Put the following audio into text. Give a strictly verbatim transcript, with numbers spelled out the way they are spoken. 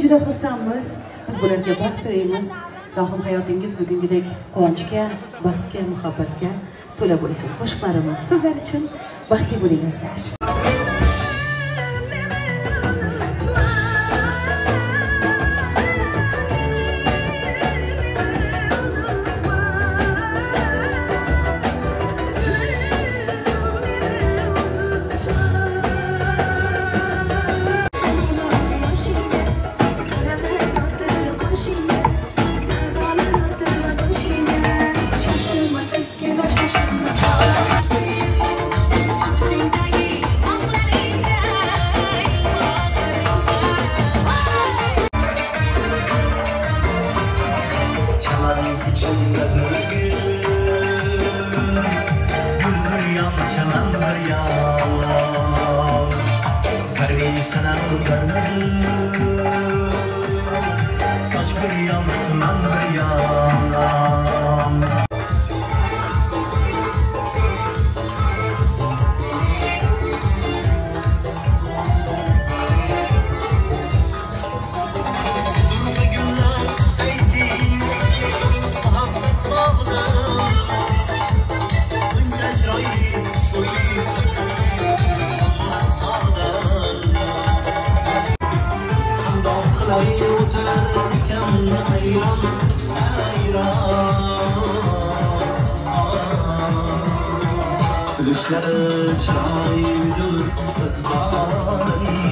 juda xursandmiz. Biz bularga baxt tilaymiz. Ilohim hayotingiz bugungidek quvonchga, baxtga, muhabbatga to'la bo'lsin. Qo'shiqlarimiz sizlar uchun baxtli bo'lingizlar. Gülüşleri çaydır kız bağırıyor.